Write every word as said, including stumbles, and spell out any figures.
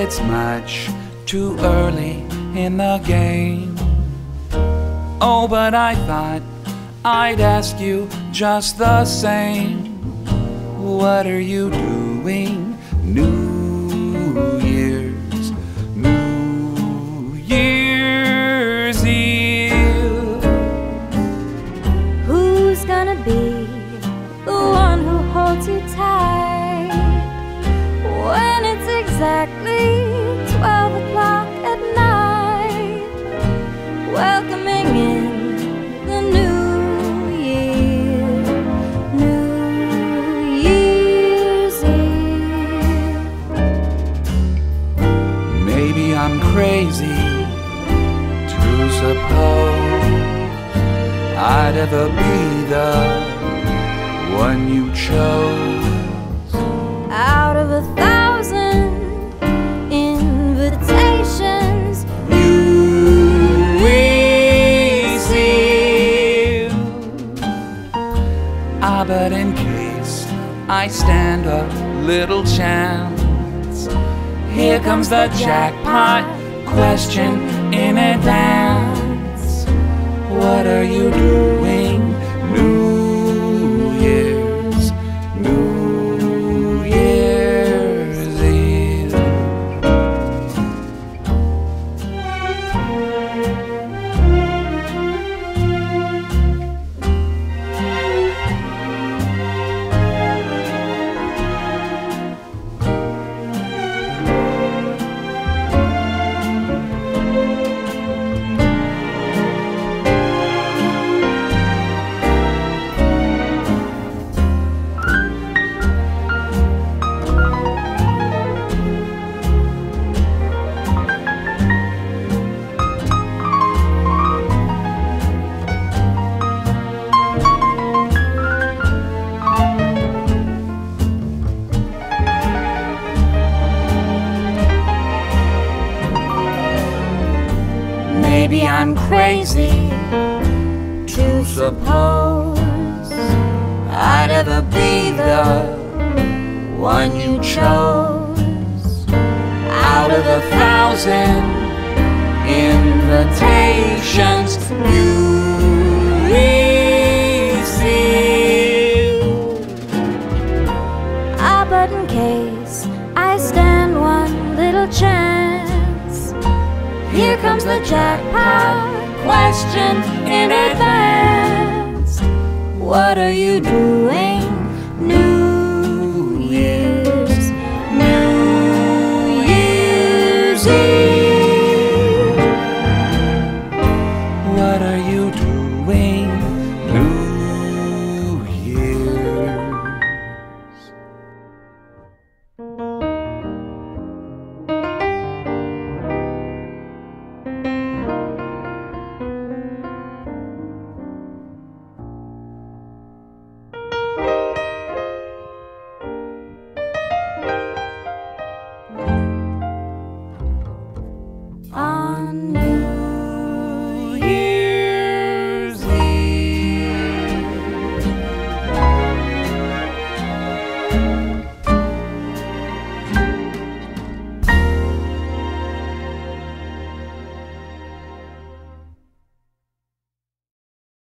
it's much too early in the game. Oh, but I thought I'd ask you just the same. What are you doing New Year's, New Year's Eve? Who's gonna be the one who holds you tight when it's exactly twelve o'clock at night, welcoming in the new year, New Year's Eve? Maybe I'm crazy to suppose I'd ever be the one you chose. Out of a thousand invitations you receive. Ah, but in case I stand a little chance, here comes the jackpot question in advance. What are you doing New Year's, New Year's Eve? Maybe I'm crazy to suppose I'd ever be the one you chose. Out of a thousand invitations you receive. Ah, but in case I stand one little chance, here comes the jackpot question in advance. What are you doing New Year's, New Year's Eve? What are you doing